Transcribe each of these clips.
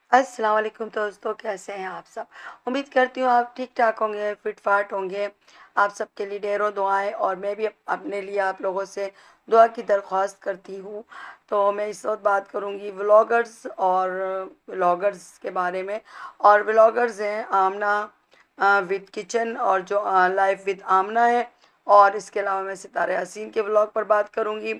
अस्सलाम वालेकुम दोस्तों, कैसे हैं आप सब। उम्मीद करती हूँ आप ठीक ठाक होंगे, फिट फाट होंगे। आप सबके लिए ढेरों दुआएं, और मैं भी अपने लिए आप लोगों से दुआ की दरख्वास्त करती हूँ। तो मैं इस वक्त बात करूँगी व्लॉगर्स और व्लॉगर्स के बारे में। और व्लॉगर्स हैं आमना विद किचन, और जो लाइफ विद आमना है। और इसके अलावा मैं सितारे हसीन के व्लॉग पर बात करूँगी।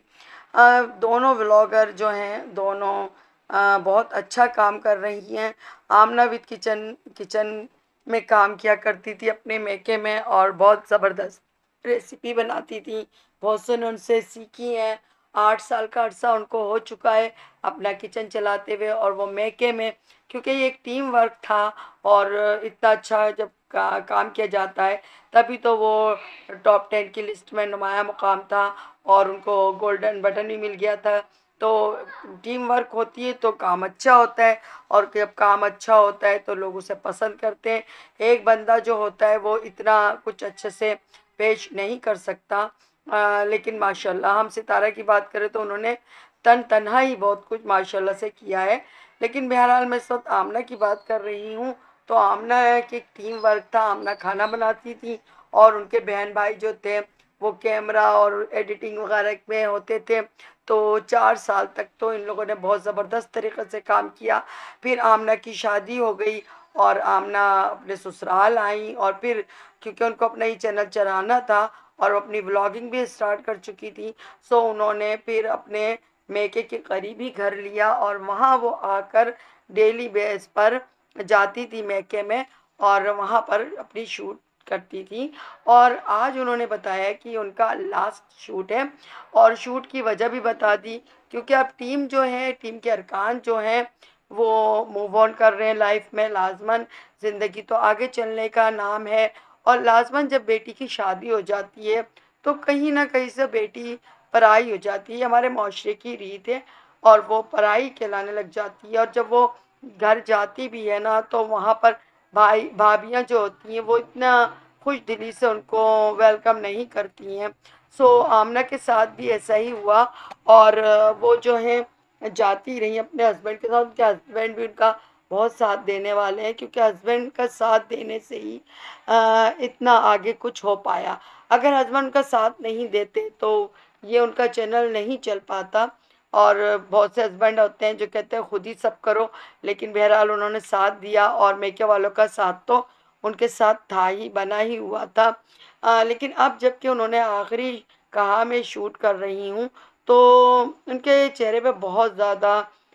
दोनों व्लॉगर जो हैं, दोनों बहुत अच्छा काम कर रही हैं। आमना विद किचन किचन में काम किया करती थी अपने मेके में, और बहुत ज़बरदस्त रेसिपी बनाती थी। बहुत से ने उनसे सीखी हैं। 8 साल का अरसा उनको हो चुका है अपना किचन चलाते हुए, और वो मेके में, क्योंकि ये एक टीम वर्क था। और इतना अच्छा जब काम किया जाता है, तभी तो वो टॉप 10 की लिस्ट में नुमाया मुकाम था, और उनको गोल्डन बटन भी मिल गया था। तो टीम वर्क होती है तो काम अच्छा होता है, और जब काम अच्छा होता है तो लोग उसे पसंद करते हैं। एक बंदा जो होता है वो इतना कुछ अच्छे से पेश नहीं कर सकता। लेकिन माशाल्लाह हम सितारा की बात करें तो उन्होंने तन्हा ही बहुत कुछ माशाल्लाह से किया है। लेकिन बहरहाल मैं इस वक्त आमना की बात कर रही हूँ। तो आमना की एक टीम वर्क था। आमना खाना बनाती थी, और उनके बहन भाई जो थे वो कैमरा और एडिटिंग वगैरह में होते थे। तो 4 साल तक तो इन लोगों ने बहुत ज़बरदस्त तरीक़े से काम किया। फिर आमना की शादी हो गई, और आमना अपने ससुराल आई, और फिर क्योंकि उनको अपना ही चैनल चलाना था और अपनी व्लॉगिंग भी स्टार्ट कर चुकी थी, सो उन्होंने फिर अपने मेके के करीब ही घर लिया, और वहाँ वो आकर डेली बेस पर जाती थी मेके में, और वहाँ पर अपनी शूट करती थी। और आज उन्होंने बताया कि उनका लास्ट शूट है, और शूट की वजह भी बता दी, क्योंकि अब टीम जो है, टीम के अरकान जो हैं, वो मूव ऑन कर रहे हैं लाइफ में। लाजमन ज़िंदगी तो आगे चलने का नाम है, और लाजमन जब बेटी की शादी हो जाती है तो कहीं ना कहीं से बेटी पराई हो जाती है। हमारे माशरे की रीत है, और वो पराई कहलाने लग जाती है। और जब वो घर जाती भी है ना, तो वहाँ पर भाई भाभियाँ जो होती हैं वो इतना खुश दिली से उनको वेलकम नहीं करती हैं। सो आमना के साथ भी ऐसा ही हुआ। और वो जो है जाती रही अपने हस्बैंड के साथ। उनके हस्बैंड भी उनका बहुत साथ देने वाले हैं, क्योंकि हस्बैंड का साथ देने से ही इतना आगे कुछ हो पाया। अगर हस्बैंड का साथ नहीं देते तो ये उनका चैनल नहीं चल पाता। और बहुत से हस्बैंड होते हैं जो कहते हैं खुद ही सब करो, लेकिन बहरहाल उन्होंने साथ दिया, और मेके वालों का साथ तो उनके साथ था ही, बना ही हुआ था। लेकिन अब जबकि उन्होंने आखिरी कहा मैं शूट कर रही हूँ, तो उनके चेहरे पे बहुत ज़्यादा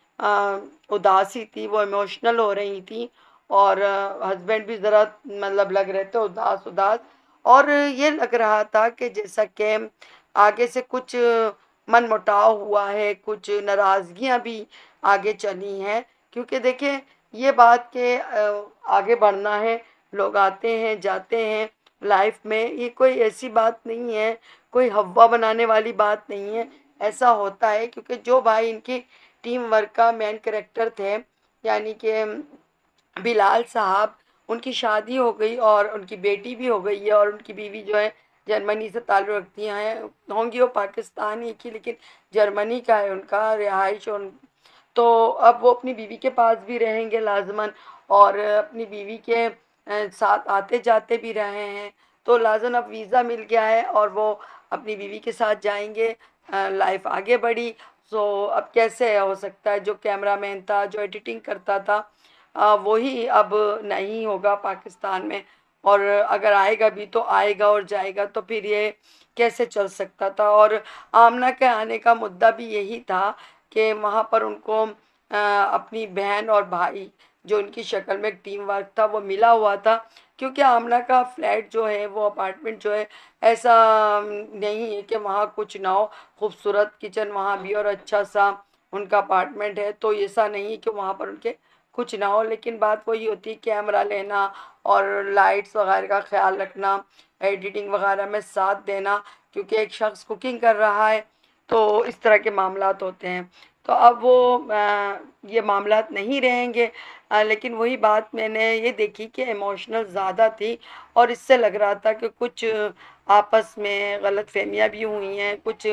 उदासी थी, वो इमोशनल हो रही थी। और हस्बैंड भी ज़रा मतलब लग रहे थे उदास उदास। और ये लग रहा था कि जैसा कि आगे से कुछ मनमुटाव हुआ है, कुछ नाराज़गियाँ भी आगे चली हैं। क्योंकि देखिए, ये बात के आगे बढ़ना है, लोग आते हैं जाते हैं लाइफ में, ये कोई ऐसी बात नहीं है, कोई हवा बनाने वाली बात नहीं है। ऐसा होता है क्योंकि जो भाई इनकी टीम वर्क का मेन कैरेक्टर थे, यानी कि बिलाल साहब, उनकी शादी हो गई और उनकी बेटी भी हो गई है। और उनकी बीवी जो है जर्मनी से ताल्लुक़ रखती हैं, होंगी वो पाकिस्तानी की, लेकिन जर्मनी का है उनका रिहाइश। तो अब वो अपनी बीवी के पास भी रहेंगे लाजमन, और अपनी बीवी के साथ आते जाते भी रहे हैं। तो लाजमन अब वीज़ा मिल गया है, और वो अपनी बीवी के साथ जाएंगे। लाइफ आगे बढ़ी। सो अब कैसे हो सकता है, जो कैमरामैन था, जो एडिटिंग करता था, वही अब नहीं होगा पाकिस्तान में। और अगर आएगा भी तो आएगा और जाएगा, तो फिर ये कैसे चल सकता था। और आमना के आने का मुद्दा भी यही था कि वहाँ पर उनको अपनी बहन और भाई, जो उनकी शक्ल में एक टीम वर्क था, वो मिला हुआ था। क्योंकि आमना का फ्लैट जो है, वो अपार्टमेंट जो है, ऐसा नहीं है कि वहाँ कुछ ना हो। खूबसूरत किचन वहाँ भी, और अच्छा सा उनका अपार्टमेंट है, तो ऐसा नहीं है कि वहाँ पर उनके कुछ ना हो। लेकिन बात वही होती है, कैमरा लेना और लाइट्स वगैरह का ख्याल रखना, एडिटिंग वगैरह में साथ देना, क्योंकि एक शख्स कुकिंग कर रहा है, तो इस तरह के मामलात होते हैं। तो अब वो ये मामलात नहीं रहेंगे। लेकिन वही बात मैंने ये देखी कि इमोशनल ज़्यादा थी, और इससे लग रहा था कि कुछ आपस में गलत फहमियाँ भी हुई हैं, कुछ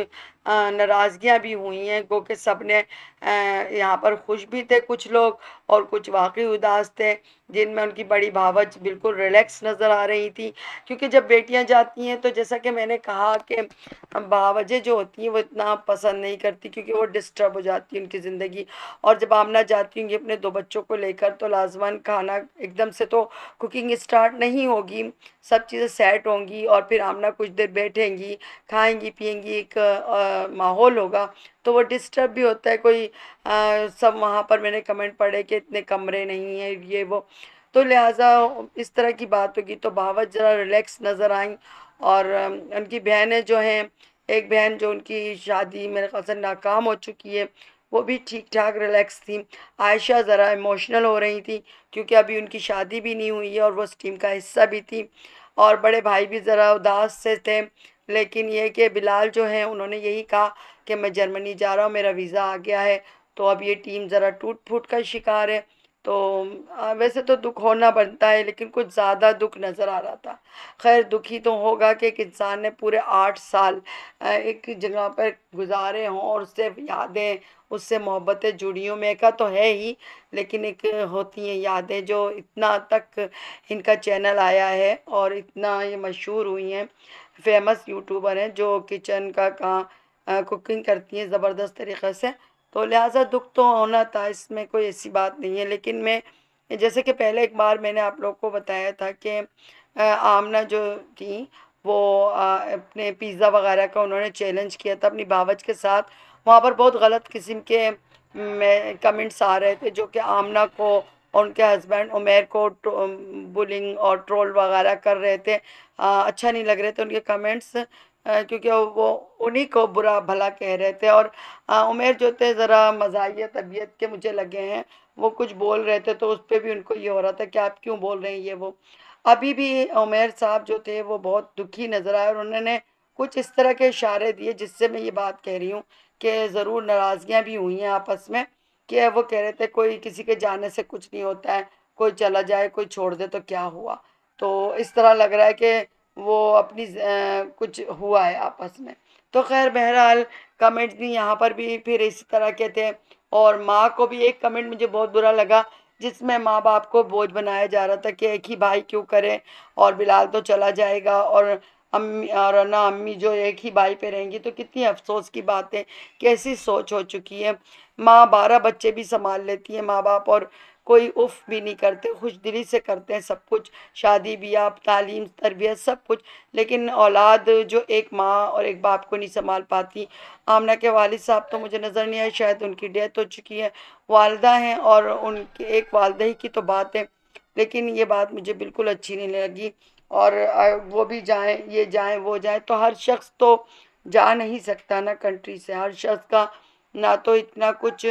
नाराज़गियाँ भी हुई हैं, गो कि सब ने यहाँ पर खुश भी थे कुछ लोग और कुछ वाक़ई उदास थे, जिनमें उनकी बड़ी भावच बिल्कुल रिलैक्स नज़र आ रही थी। क्योंकि जब बेटियाँ जाती हैं तो जैसा कि मैंने कहा कि भावजें जो होती हैं वो इतना पसंद नहीं करती, क्योंकि वो डिस्टर्ब हो जाती है उनकी ज़िंदगी। और जब आमना जाती होंगी अपने 2 बच्चों को लेकर, तो लाज़िमन खाना एकदम से तो कुकिंग स्टार्ट नहीं होगी, सब चीज़ें सेट होंगी और फिर आमना कुछ देर बैठेंगी, खाएँगी, पिएँगी, एक माहौल होगा, तो वो डिस्टर्ब भी होता है। कोई सब वहाँ पर मैंने कमेंट पढ़े कि इतने कमरे नहीं हैं, ये वो, तो लिहाज़ा इस तरह की बात होगी तो भावच ज़रा रिलैक्स नज़र आईं। और उनकी बहनें जो हैं, एक बहन जो उनकी शादी मेरे ख़्याल से नाकाम हो चुकी है, वो भी ठीक-ठाक रिलैक्स थी। आयशा ज़रा इमोशनल हो रही थी, क्योंकि अभी उनकी शादी भी नहीं हुई है और वो उस टीम का हिस्सा भी थी। और बड़े भाई भी ज़रा उदास से थे, लेकिन ये कि बिलाल जो हैं उन्होंने यही कहा कि मैं जर्मनी जा रहा हूँ, मेरा वीज़ा आ गया है, तो अब ये टीम ज़रा टूट-फूट का शिकार है। तो वैसे तो दुःख होना बनता है, लेकिन कुछ ज़्यादा दुःख नज़र आ रहा था। ख़ैर दुखी तो होगा कि एक इंसान ने पूरे 8 साल एक जगह पर गुज़ारे हों और उससे यादें, उससे मोहब्बतें जुड़ी हों, मेका तो है ही, लेकिन एक होती हैं यादें जो इतना तक इनका चैनल आया है और इतना ये मशहूर हुई हैं, फ़ेमस यूट्यूबर हैं जो किचन का कुकिंग करती हैं ज़बरदस्त तरीक़े से। तो लिहाज़ा दुःख तो होना था, इसमें कोई ऐसी बात नहीं है। लेकिन मैं जैसे कि पहले एक बार मैंने आप लोग को बताया था कि आमना जो थी वो अपने पिज़्ज़ा वग़ैरह का उन्होंने चैलेंज किया था अपनी भावज के साथ। वहाँ पर बहुत गलत किस्म के में कमेंट्स आ रहे थे, जो कि आमना को और उनके हस्बैंड उमैर को बुलिंग और ट्रोल वग़ैरह कर रहे थे। अच्छा नहीं लग रहे थे उनके कमेंट्स, क्योंकि वो उन्हीं को बुरा भला कह रहे थे। और उमैर जो थे ज़रा मज़ाहिया तबीयत के मुझे लगे हैं, वो कुछ बोल रहे थे तो उस पे भी उनको ये हो रहा था कि आप क्यों बोल रहे हैं ये वो। अभी भी उमैर साहब जो थे वो बहुत दुखी नज़र आए और उन्होंने कुछ इस तरह के इशारे दिए जिससे मैं ये बात कह रही हूँ कि ज़रूर नाराज़गियाँ भी हुई हैं आपस में, कि वो कह रहे थे कोई किसी के जाने से कुछ नहीं होता है, कोई चला जाए, कोई छोड़ दे तो क्या हुआ। तो इस तरह लग रहा है कि वो अपनी कुछ हुआ है आपस में। तो ख़ैर बहरहाल कमेंट्स भी यहाँ पर भी फिर इसी तरह के थे। और माँ को भी एक कमेंट मुझे बहुत बुरा लगा, जिसमें माँ-बाप को बोझ बनाया जा रहा था कि एक ही भाई क्यों करें, और बिलाल तो चला जाएगा और अम्मी और ना अम्मी जो एक ही भाई पे रहेंगी, तो कितनी अफ़सोस की बात है, कैसी सोच हो चुकी है। माँ 12 बच्चे भी सँभाल लेती है माँ-बाप, और कोई उफ़ भी नहीं करते, खुशदिली से करते हैं सब कुछ, शादी-ब्याह, तालीम, तरबियत सब कुछ। लेकिन औलाद जो एक माँ और एक बाप को नहीं सँभाल पाती। आमना के वालिद साहब तो मुझे नज़र नहीं आए, शायद उनकी डेथ हो चुकी है। वालिदा हैं और उनकी एक वालिदा ही की तो बात है, लेकिन ये बात मुझे बिल्कुल अच्छी नहीं लगी। और वो भी जाएँ, ये जाएँ, वो जाएँ, तो हर शख़्स तो जा नहीं सकता ना कंट्री से। हर शख़्स का ना तो इतना कुछ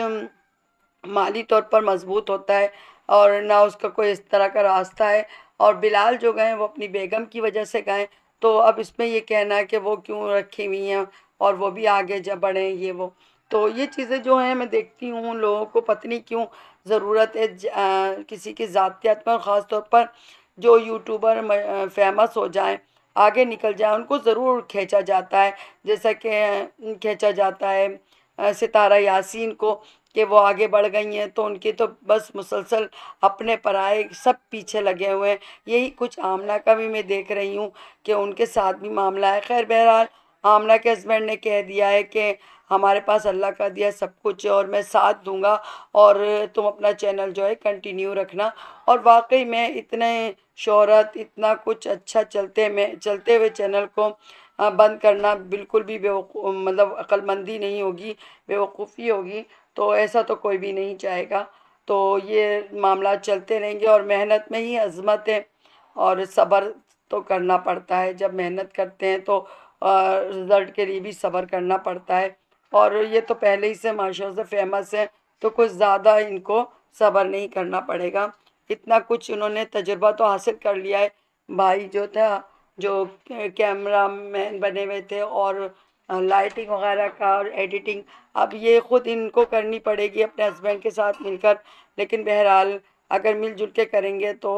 माली तौर पर मज़बूत होता है और ना उसका कोई इस तरह का रास्ता है। और बिलाल जो गए वो अपनी बेगम की वजह से गए, तो अब इसमें ये कहना है कि वो क्यों रखी हुई हैं और वो भी आगे जब बढ़ें ये वो। तो ये चीज़ें जो हैं मैं देखती हूँ, लोगों को पता नहीं क्यों ज़रूरत है किसी की ज़ातियत में, और ख़ास तौर पर जो यूट्यूबर फ़ेमस हो जाएँ, आगे निकल जाएँ, उनको ज़रूर खींचा जाता है। जैसा कि खींचा जाता है सितारा यासीन को, कि वो आगे बढ़ गई हैं तो उनकी तो बस मुसलसल अपने पराए सब पीछे लगे हुए हैं। यही कुछ आमना का भी मैं देख रही हूँ कि उनके साथ भी मामला है। खैर बहरहाल आमना के हस्बैंड ने कह दिया है कि हमारे पास अल्लाह का दिया सब कुछ है और मैं साथ दूंगा, और तुम अपना चैनल जो है कंटिन्यू रखना। और वाकई में इतने शोहरत, इतना कुछ अच्छा चलते हुए चैनल को बंद करना बिल्कुल भी मतलब अक्लमंदी नहीं होगी, बेवकूफ़ी होगी। तो ऐसा तो कोई भी नहीं चाहेगा। तो ये मामला चलते रहेंगे और मेहनत में ही अज़मत है, और सब्र तो करना पड़ता है। जब मेहनत करते हैं तो रिज़ल्ट के लिए भी सब्र करना पड़ता है। और ये तो पहले ही से माशाअल्लाह से फ़ेमस है, तो कुछ ज़्यादा इनको सब्र नहीं करना पड़ेगा। इतना कुछ उन्होंने तजुर्बा तो हासिल कर लिया है। भाई जो था, जो कैमरामैन बने हुए थे, और लाइटिंग वगैरह का और एडिटिंग, अब ये खुद इनको करनी पड़ेगी अपने हस्बैंड के साथ मिलकर। लेकिन बहरहाल अगर मिलजुल के करेंगे तो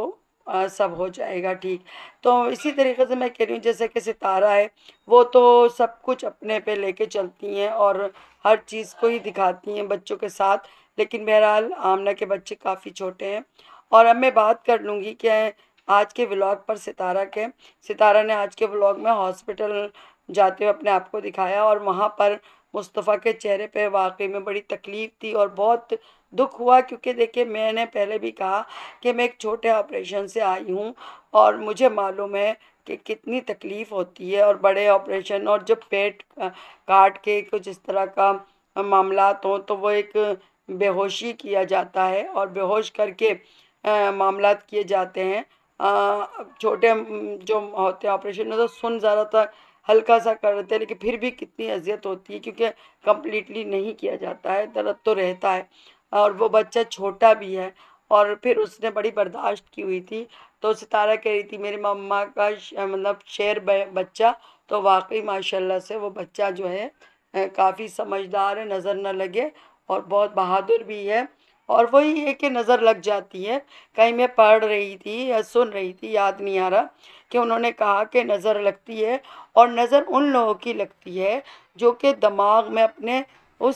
सब हो जाएगा ठीक। तो इसी तरीके से मैं कह रही हूँ, जैसे कि सितारा है, वो तो सब कुछ अपने पे लेके चलती हैं और हर चीज़ को ही दिखाती हैं बच्चों के साथ। लेकिन बहरहाल आमना के बच्चे काफ़ी छोटे हैं। और अब मैं बात कर लूँगी कि आज के व्लॉग पर सितारा ने आज के व्लॉग में हॉस्पिटल जाते हुए अपने आप को दिखाया, और वहाँ पर मुस्तफ़ा के चेहरे पे वाक़ई में बड़ी तकलीफ़ थी और बहुत दुःख हुआ, क्योंकि देखिए मैंने पहले भी कहा कि मैं एक छोटे ऑपरेशन से आई हूँ और मुझे मालूम है कि कितनी तकलीफ़ होती है, और बड़े ऑपरेशन और जब पेट काट के कुछ इस तरह का मामलात हों तो वो एक बेहोशी किया जाता है और बेहोश करके मामलात किए जाते हैं। छोटे जो होते हैं ऑपरेशन में तो सुन ज़्यादातर हल्का सा कर देते हैं, लेकिन फिर भी कितनी अजियत होती है, क्योंकि कंप्लीटली नहीं किया जाता है, दर्द तो रहता है। और वो बच्चा छोटा भी है और फिर उसने बड़ी बर्दाश्त की हुई थी। तो सितारा कह रही थी मेरी मम्मा का मतलब शेर बच्चा, तो वाकई माशाल्लाह से वो बच्चा जो है काफ़ी समझदार है, नज़र न लगे, और बहुत बहादुर भी है। और वही है कि नज़र लग जाती है। कहीं मैं पढ़ रही थी या सुन रही थी, याद नहीं आ रहा, कि उन्होंने कहा कि नज़र लगती है, और नज़र उन लोगों की लगती है जो कि दिमाग में अपने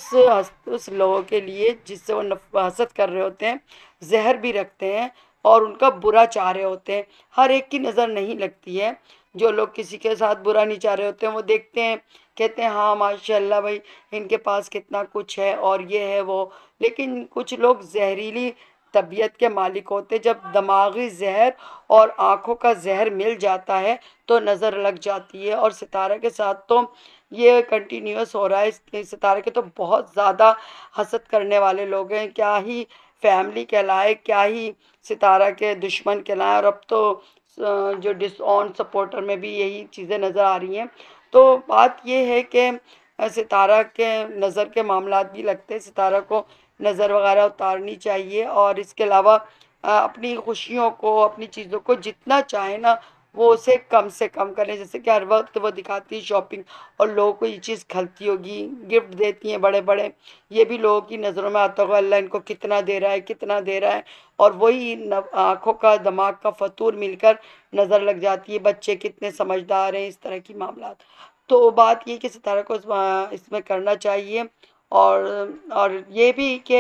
उस लोगों के लिए जिससे वो हसद कर रहे होते हैं, जहर भी रखते हैं और उनका बुरा चाह रहे होते हैं। हर एक की नज़र नहीं लगती है। जो लोग किसी के साथ बुरा नहीं चाह रहे होते हैं, वो देखते हैं, कहते हैं हाँ माशाल्लाह भाई, इनके पास कितना कुछ है और ये है वो। लेकिन कुछ लोग जहरीली तबीयत के मालिक होते हैं। जब दिमागी जहर और आँखों का जहर मिल जाता है तो नज़र लग जाती है। और सितारा के साथ तो ये कंटिन्यूअस हो रहा है। इसके सितारे के तो बहुत ज़्यादा हसद करने वाले लोग हैं, क्या ही फैमिली कहलाए, क्या ही सितारा के दुश्मन कहलाए। और अब तो जो डिसऑन सपोर्टर में भी यही चीज़ें नज़र आ रही हैं। तो बात ये है कि सितारा के नज़र के मामलात भी लगते हैं, सितारा को नज़र वगैरह उतारनी चाहिए। और इसके अलावा अपनी खुशियों को, अपनी चीज़ों को जितना चाहे ना, वो उसे कम से कम करें। जैसे कि हर वक्त वो दिखाती है शॉपिंग, और लोगों को ये चीज़ खलती होगी, गिफ्ट देती हैं बड़े बड़े, ये भी लोगों की नज़रों में आता होगा अल्लाह इनको कितना दे रहा है, कितना दे रहा है। और वही आँखों का दिमाग का फतूर मिलकर नज़र लग जाती है, बच्चे कितने समझदार हैं, इस तरह की मामलात। तो बात ये कि सितारा को इसमें करना चाहिए। और ये भी कि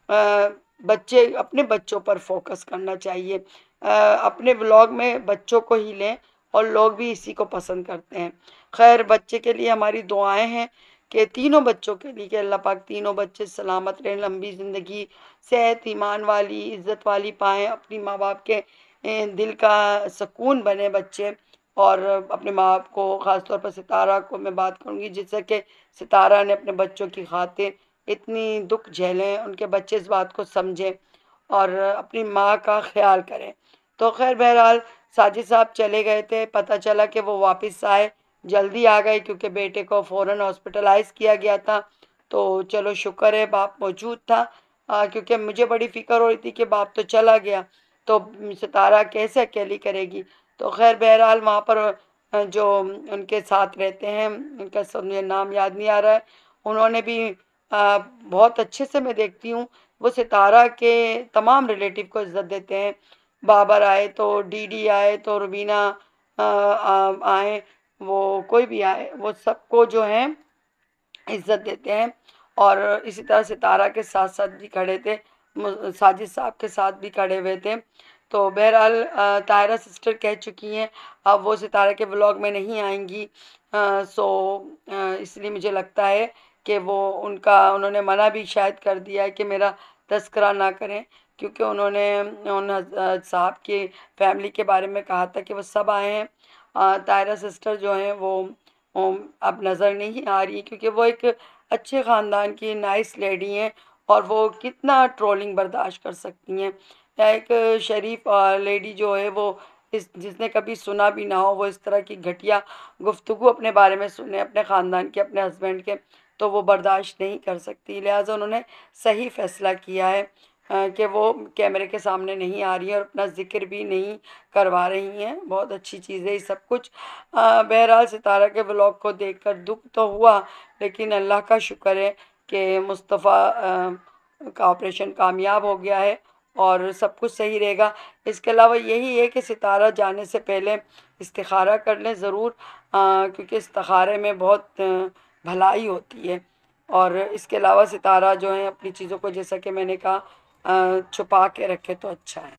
बच्चे अपने बच्चों पर फोकस करना चाहिए। अपने व्लॉग में बच्चों को ही लें, और लोग भी इसी को पसंद करते हैं। खैर बच्चे के लिए हमारी दुआएं हैं कि तीनों बच्चों के लिए कि अल्लाह पाक तीनों बच्चे सलामत रहें, लंबी ज़िंदगी, सेहत, ईमान वाली, इज़्ज़त वाली पाएँ, अपनी माँ बाप के दिल का सुकून बने बच्चे। और अपने माँ बाप को, ख़ास तौर पर सितारा को मैं बात करूँगी, जिससे कि सितारा ने अपने बच्चों की खातिर इतनी दुख झेलें, उनके बच्चे इस बात को समझें और अपनी माँ का ख्याल करें। तो खैर बहरहाल साजिद साहब चले गए थे, पता चला कि वो वापस आए, जल्दी आ गए क्योंकि बेटे को फ़ौरन हॉस्पिटलाइज़ किया गया था। तो चलो शुक्र है बाप मौजूद था, क्योंकि मुझे बड़ी फ़िक्र हो रही थी कि बाप तो चला गया, तो सितारा कैसे अकेली करेगी। तो खैर बहरहाल वहाँ पर जो उनके साथ रहते हैं, उनका सब मुझे नाम याद नहीं आ रहा है, उन्होंने भी बहुत अच्छे से, मैं देखती हूँ वो सितारा के तमाम रिलेटिव को इज़्ज़त देते हैं। बाबर आए तो डीडी आए तो रुबीना आए, वो कोई भी आए, वो सबको जो है इज़्ज़त देते हैं। और इसी तरह सितारा के साथ-साथ भी खड़े थे, साजिद साहब के साथ भी खड़े हुए थे। तो बहरहाल ताहिरा सिस्टर कह चुकी हैं, अब वो सितारा के व्लॉग में नहीं आएँगी। इसलिए मुझे लगता है कि उन्होंने मना भी शायद कर दिया है कि मेरा तज़किरा ना करें, क्योंकि उन्होंने उन साहब की फैमिली के बारे में कहा था कि वो सब आए हैं। ताहिरा सिस्टर जो हैं वो अब नज़र नहीं आ रही, क्योंकि वो एक अच्छे ख़ानदान की नाइस लेडी हैं, और वो कितना ट्रोलिंग बर्दाश्त कर सकती हैं। या एक शरीफ लेडी जो है, वो इस जिसने कभी सुना भी ना हो, वो इस तरह की घटिया गुफ्तगू अपने बारे में सुने, अपने ख़ानदान के, अपने हस्बैंड के, तो वो बर्दाश्त नहीं कर सकती। लिहाजा उन्होंने सही फ़ैसला किया है कि वो कैमरे के सामने नहीं आ रही हैं और अपना ज़िक्र भी नहीं करवा रही हैं। बहुत अच्छी चीज़ है ये सब कुछ। बहरहाल सितारा के व्लॉग को देखकर दुःख तो हुआ, लेकिन अल्लाह का शुक्र है कि मुस्तफ़ा का ऑपरेशन कामयाब हो गया है, और सब कुछ सही रहेगा। इसके अलावा यही है कि सितारा जाने से पहले इस्तिखारा कर लें ज़रूर, क्योंकि इस्तिखारे में बहुत भलाई होती है। और इसके अलावा सितारा जो है अपनी चीज़ों को, जैसा कि मैंने कहा, छुपा के रखे तो अच्छा है।